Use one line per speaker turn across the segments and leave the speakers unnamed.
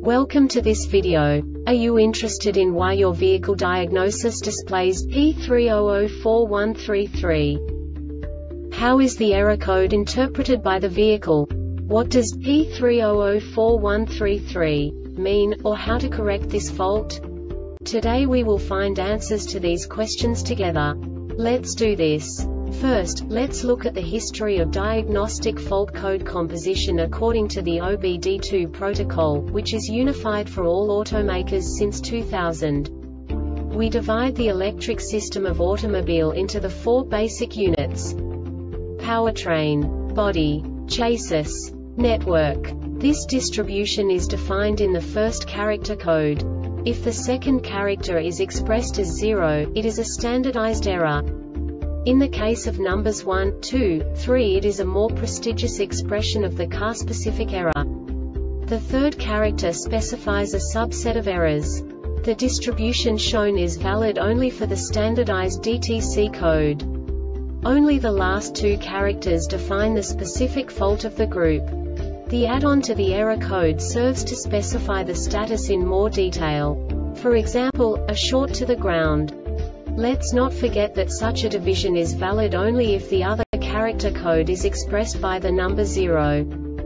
Welcome to this video. Are you interested in why your vehicle diagnosis displays P3004133? How is the error code interpreted by the vehicle? What does P3004133 mean, or how to correct this fault? Today we will find answers to these questions together. Let's do this. First, let's look at the history of diagnostic fault code composition according to the OBD2 protocol, which is unified for all automakers since 2000. We divide the electric system of automobile into the four basic units: powertrain, body, chassis, network. This distribution is defined in the first character code. If the second character is expressed as 0, it is a standardized error. In the case of numbers 1, 2, 3, it is a more prestigious expression of the car-specific error. The third character specifies a subset of errors. The distribution shown is valid only for the standardized DTC code. Only the last two characters define the specific fault of the group. The add-on to the error code serves to specify the status in more detail. For example, a short to the ground. Let's not forget that such a division is valid only if the other character code is expressed by the number 0.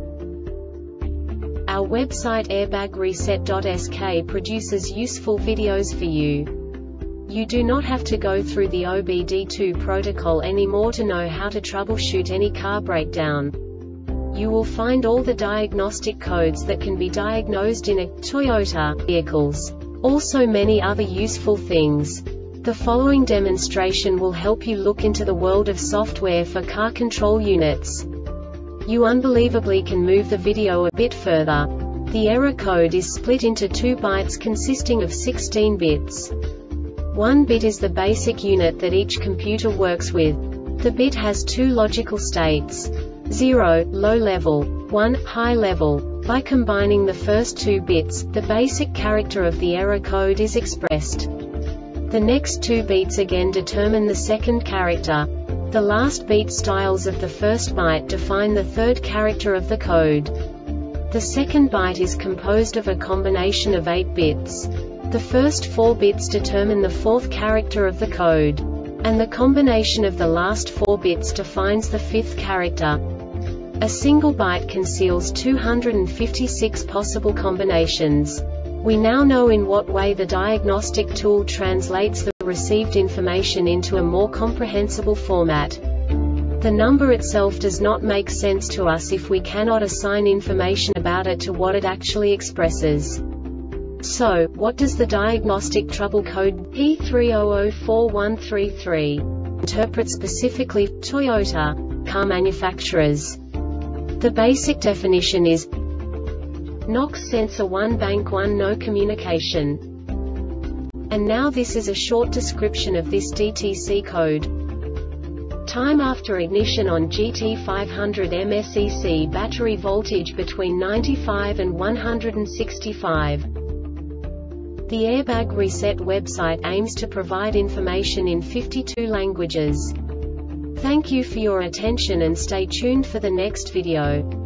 Our website airbagreset.sk produces useful videos for you. You do not have to go through the OBD2 protocol anymore to know how to troubleshoot any car breakdown. You will find all the diagnostic codes that can be diagnosed in a Toyota vehicles. Also many other useful things. The following demonstration will help you look into the world of software for car control units. You unbelievably can move the video a bit further. The error code is split into 2 bytes consisting of 16 bits. 1 bit is the basic unit that each computer works with. The bit has 2 logical states: 0, low level, 1, high level. By combining the first 2 bits, the basic character of the error code is expressed. The next 2 beats again determine the second character. The last beat styles of the first byte define the third character of the code. The second byte is composed of a combination of 8 bits. The first 4 bits determine the fourth character of the code. And the combination of the last 4 bits defines the fifth character. A single byte conceals 256 possible combinations. We now know in what way the diagnostic tool translates the received information into a more comprehensible format. The number itself does not make sense to us if we cannot assign information about it to what it actually expresses. So, what does the diagnostic trouble code P3004133 interpret specifically for Toyota car manufacturers? The basic definition is NOx sensor 1 bank 1 no communication. And now this is a short description of this DTC code. Time after ignition on GT500 MSEC battery voltage between 95 and 165. The Airbag Reset website aims to provide information in 52 languages. Thank you for your attention and stay tuned for the next video.